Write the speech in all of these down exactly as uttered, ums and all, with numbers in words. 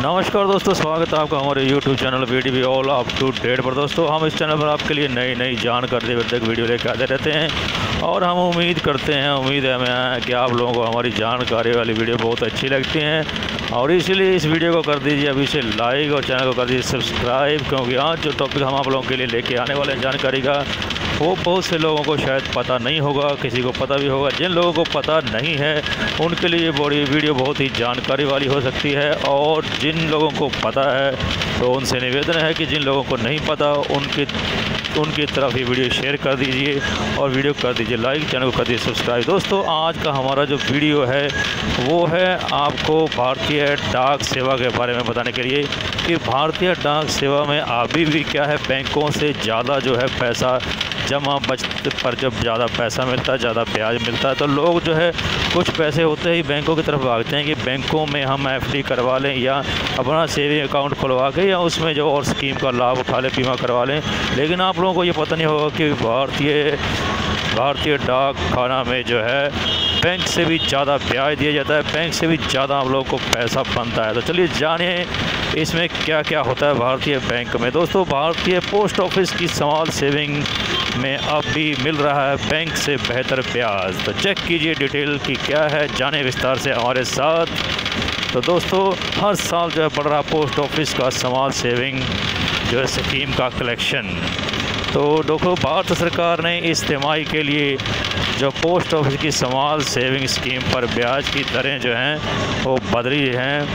नमस्कार दोस्तों, स्वागत है आपका हमारे YouTube channel video all up to date पर। दोस्तों हम इस चैनल पर आपके लिए नई नई जानकारी तक वीडियो लेकर आते रहते हैं और हम उम्मीद करते हैं उम्मीद है हमें कि आप लोगों को हमारी जानकारी वाली वीडियो बहुत अच्छी लगती हैं और इसीलिए इस वीडियो को कर दीजिए अभी से लाइक और चैनल को कर दीजिए सब्सक्राइब, क्योंकि आज जो टॉपिक हम आप लोगों के लिए लेके आने वाले हैं जानकारी का, वो बहुत से लोगों को शायद पता नहीं होगा, किसी को पता भी होगा। जिन लोगों को पता नहीं है उनके लिए बड़ी वीडियो बहुत ही जानकारी वाली हो सकती है, और जिन लोगों को पता है तो उनसे निवेदन है कि जिन लोगों को नहीं पता उनकी उनकी तरफ ही वीडियो शेयर कर दीजिए और वीडियो कर दीजिए लाइक, चैनल को कर दीजिए सब्सक्राइब। दोस्तों आज का हमारा जो वीडियो है वो है आपको भारतीय डाक सेवा के बारे में बताने के लिए कि भारतीय डाक सेवा में अभी भी क्या है, बैंकों से ज़्यादा जो है पैसा जमा बचत पर जब ज़्यादा पैसा मिलता है, ज़्यादा ब्याज मिलता है, तो लोग जो है कुछ पैसे होते ही बैंकों की तरफ भागते हैं कि बैंकों में हम एफडी करवा लें या अपना सेविंग अकाउंट खुलवा के या उसमें जो और स्कीम का लाभ उठा लें, बीमा करवा लें। लेकिन आप लोगों को ये पता नहीं होगा कि भारतीय भारतीय डाक खाना में जो है बैंक से भी ज़्यादा ब्याज दिया जाता है, बैंक से भी ज़्यादा आप लोगों को पैसा बनता है। तो चलिए जानिए इसमें क्या क्या होता है भारतीय बैंक में। दोस्तों भारतीय पोस्ट ऑफिस की स्मॉल सेविंग में अब भी मिल रहा है बैंक से बेहतर ब्याज। तो चेक कीजिए डिटेल की क्या है, जाने विस्तार से हमारे साथ। तो दोस्तों हर साल जो है बढ़ रहा पोस्ट ऑफिस का स्मॉल सेविंग जो है स्कीम का कलेक्शन। तो देखो भारत सरकार ने इस तिमाही के लिए जो पोस्ट ऑफिस की स्मॉल सेविंग स्कीम पर ब्याज की दरें जो हैं वो बदली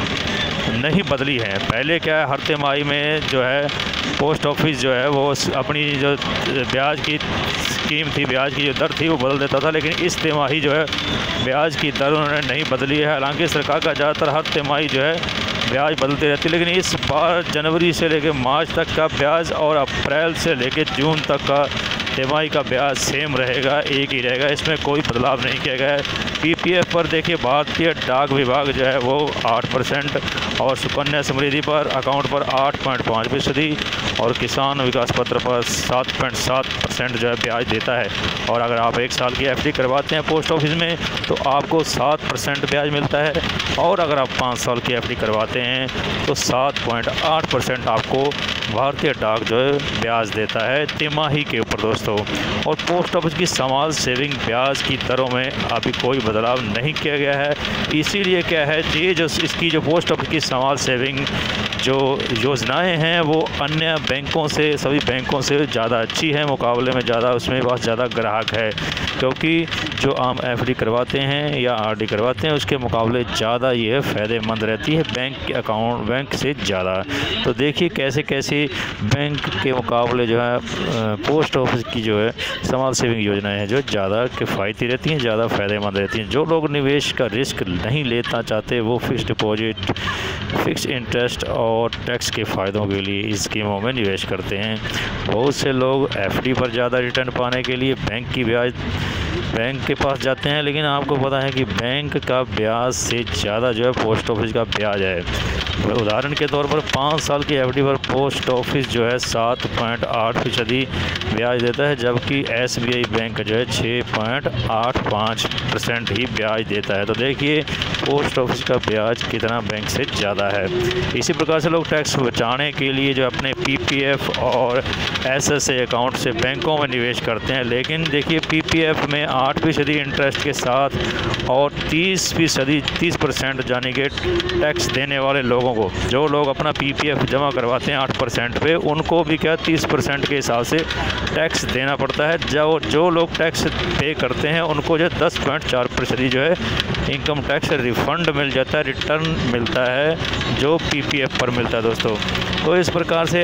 हैं नहीं बदली हैं। पहले क्या है, हर तिमाही में जो है पोस्ट ऑफिस जो है वो अपनी जो ब्याज की स्कीम थी, ब्याज की जो दर थी वो बदल देता था, लेकिन इस तिमाही जो है ब्याज की दर उन्होंने नहीं बदली है। हालांकि सरकार का ज़्यादातर हर तिमाही जो है ब्याज बदलती रहती है, लेकिन इस बार जनवरी से लेकर मार्च तक का ब्याज और अप्रैल से लेकर जून तक का तिमाही का ब्याज सेम रहेगा, एक ही रहेगा, इसमें कोई बदलाव नहीं किया गया है। पीपीएफ पर देखिए भारतीय डाक विभाग जो है वो आठ परसेंट और सुकन्या समृद्धि पर अकाउंट पर आठ पॉइंट पाँच फीसदी और किसान विकास पत्र पर सात पॉइंट सात परसेंट जो है ब्याज देता है। और अगर आप एक साल की एफडी करवाते हैं पोस्ट ऑफिस में तो आपको सात परसेंट ब्याज मिलता है, और अगर आप पाँच साल की एफडी करवाते हैं तो सात पॉइंट आठ परसेंट आपको भारतीय डाक जो है ब्याज देता है तिमाही के ऊपर दोस्तों। और पोस्ट ऑफिस की स्मॉल सेविंग ब्याज की दरों में अभी कोई बदलाव नहीं किया गया है। इसीलिए क्या है, ये जो इसकी जो पोस्ट ऑफिस की स्मॉल सेविंग जो योजनाएं हैं वो अन्य बैंकों से, सभी बैंकों से ज़्यादा अच्छी है, मुकाबले में ज़्यादा उसमें बहुत ज़्यादा ग्राहक है, क्योंकि जो आम एफडी करवाते हैं या आरडी करवाते हैं उसके मुकाबले ज़्यादा ये फ़ायदेमंद रहती है बैंक के अकाउंट बैंक से ज़्यादा। तो देखिए कैसे कैसे बैंक के मुकाबले जो है पोस्ट ऑफिस की जो है स्मॉल सेविंग योजनाएं हैं जो ज़्यादा किफ़ायती रहती हैं, ज़्यादा फ़ायदेमंद रहती हैं। जो लोग निवेश का रिस्क नहीं लेना चाहते वो फिक्स डिपॉजिट, फिक्स इंटरेस्ट और टैक्स के फ़ायदों के लिए इस स्कीमों में निवेश करते हैं। बहुत से लोग एफडी पर ज़्यादा रिटर्न पाने के लिए बैंक की ब्याज बैंक के पास जाते हैं, लेकिन आपको पता है कि बैंक का ब्याज से ज़्यादा जो है पोस्ट ऑफिस का ब्याज है। उदाहरण के तौर पर पाँच साल की एफडी पर पोस्ट ऑफिस जो है सात पॉइंट आठ फीसदी ब्याज देता है, जबकि एसबीआई बैंक जो है छः पॉइंट आठ पाँच परसेंट ही ब्याज देता है। तो देखिए पोस्ट ऑफिस का ब्याज कितना बैंक से ज़्यादा है। इसी प्रकार से लोग टैक्स बचाने के लिए जो अपने पीपीएफ और एसएसए अकाउंट से बैंकों में निवेश करते हैं, लेकिन देखिए पीपीएफ में आठ फीसदी इंटरेस्ट के साथ और तीस फीसदी तीस परसेंट यानी कि टैक्स देने वाले लोगों को, जो लोग अपना पीपीएफ जमा करवाते हैं आठ परसेंट पे, उनको भी क्या तीस परसेंट के हिसाब से टैक्स देना पड़ता है। जो जो लोग टैक्स पे करते हैं उनको जो दस पॉइंट चार फीसदी जो है इनकम टैक्स रिफंड मिल जाता है, रिटर्न मिलता है जो पीपीएफ पर मिलता है दोस्तों। तो इस प्रकार से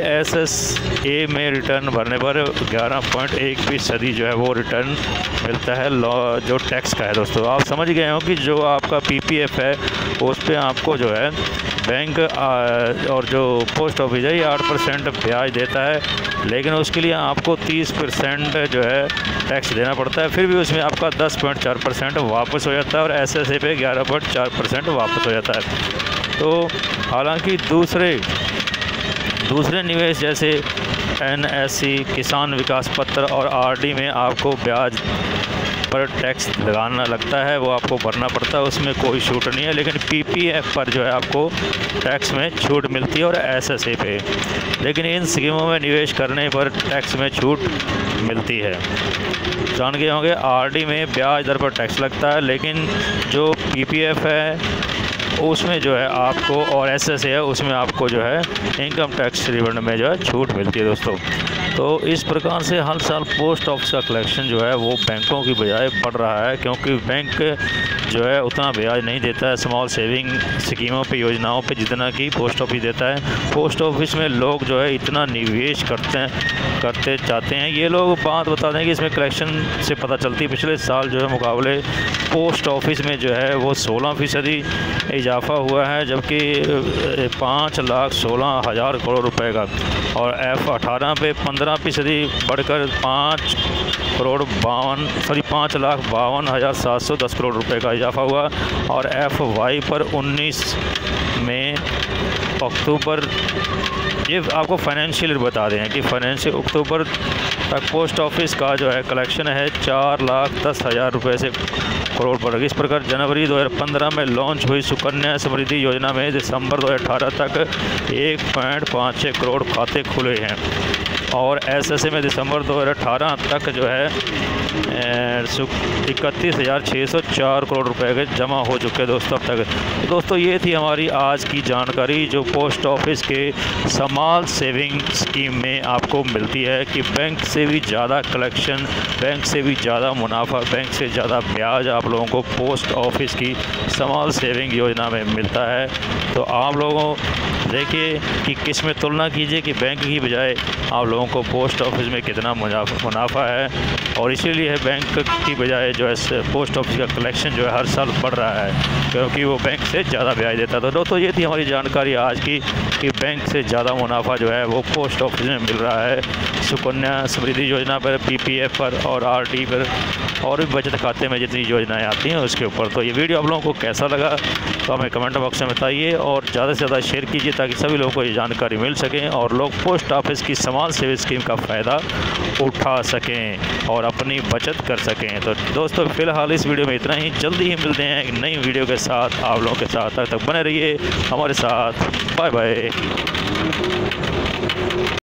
एसएसए में रिटर्न भरने पर ग्यारह पॉइंट एक फीसदी जो है वो रिटर्न मिलता है लॉ जो टैक्स का है दोस्तों। आप समझ गए हो कि जो आपका पीपीएफ है उस पर आपको जो है बैंक और जो पोस्ट ऑफिस है ये आठ परसेंट ब्याज देता है, लेकिन उसके लिए आपको तीस परसेंट जो है टैक्स देना पड़ता है, फिर भी उसमें आपका दस पॉइंट चार परसेंट वापस हो जाता है और एसएसए पे ग्यारह पॉइंट चार परसेंट वापस हो जाता है। तो हालांकि दूसरे दूसरे निवेश जैसे एनएससी, किसान विकास पत्र और आरडी में आपको ब्याज पर टैक्स लगाना लगता है, वो आपको भरना पड़ता है, उसमें कोई छूट नहीं है। लेकिन पीपीएफ पर जो है आपको टैक्स में छूट मिलती है और एसएसए पे। लेकिन इन स्कीमों में निवेश करने पर टैक्स में छूट मिलती है। जान गए होंगे आरडी में ब्याज दर पर टैक्स लगता है, लेकिन जो पीपीएफ है उसमें जो है आपको, और एसएसए है उसमें आपको जो है इनकम टैक्स रिफंड में जो है छूट मिलती है दोस्तों। तो इस प्रकार से हर साल पोस्ट ऑफिस का कलेक्शन जो है वो बैंकों की बजाय बढ़ रहा है, क्योंकि बैंक जो है उतना ब्याज नहीं देता है स्मॉल सेविंग स्कीमों पे, योजनाओं पे, जितना कि पोस्ट ऑफिस देता है। पोस्ट ऑफिस में लोग जो है इतना निवेश करते हैं करते चाहते हैं। ये लोग बात बता दें कि इसमें कलेक्शन से पता चलती है पिछले साल जो है मुकाबले पोस्ट ऑफिस में जो है वो सोलह फीसदी इजाफा हुआ है, जबकि पाँच लाख सोलह हज़ार करोड़ रुपए का, और एफ़ अठारह पे पंद्रह फीसदी बढ़कर पाँच करोड़ बावन सॉरी पाँच लाख बावन हज़ार सात सौ दस करोड़ रुपए का इजाफा हुआ। और एफ वाई पर उन्नीस में अक्टूबर, ये आपको फाइनेंशियल बता दें कि फाइनेंशियल अक्टूबर तक पोस्ट ऑफिस का जो है कलेक्शन है चार लाख दस हज़ार रुपये से करोड़ पर। इस प्रकार जनवरी दो हज़ार पंद्रह में लॉन्च हुई सुकन्या समृद्धि योजना में दिसंबर दो हज़ार अठारह तक एक पॉइंट पाँच छः करोड़ खाते खुले हैं, और एसएसए में दिसंबर दो हज़ार अठारह तक जो है इकतीस हज़ार छः सौ चार करोड़ रुपए के जमा हो चुके हैं दोस्तों अब तक। तो दोस्तों ये थी हमारी आज की जानकारी जो पोस्ट ऑफिस के स्मॉल सेविंग स्कीम में आपको मिलती है, कि बैंक से भी ज़्यादा कलेक्शन, बैंक से भी ज़्यादा मुनाफा, बैंक से ज़्यादा ब्याज आप लोगों को पोस्ट ऑफिस की स्मॉल सेविंग योजना में मिलता है। तो आप लोगों देखिए कि किस में तुलना कीजिए कि बैंक की बजाय आप लोगों को पोस्ट ऑफिस में कितना मुनाफा है, और इसीलिए बैंक की बजाय जो है पोस्ट ऑफिस का कलेक्शन जो है हर साल बढ़ रहा है, क्योंकि वो बैंक से ज़्यादा ब्याज देता है। तो दोस्तों ये थी हमारी जानकारी आज की कि बैंक से ज़्यादा मुनाफा जो है वो पोस्ट ऑफिस में मिल रहा है सुकन्या समृद्धि योजना पर, पीपीएफ पर, और आरडी पर, और भी बचत खाते में जितनी योजनाएं आती हैं उसके ऊपर। तो ये वीडियो आप लोगों को कैसा लगा तो हमें कमेंट बॉक्स में बताइए, और ज़्यादा से ज़्यादा शेयर कीजिए ताकि सभी लोगों को ये जानकारी मिल सकें और लोग पोस्ट ऑफिस की स्मॉल सेविंग स्कीम का फ़ायदा उठा सकें और अपनी बचत कर सकें। तो दोस्तों फिलहाल इस वीडियो में इतना ही, जल्दी ही मिलते हैं एक नई वीडियो के साथ आप लोगों के साथ। तब तक बने रहिए हमारे साथ। Bye bye.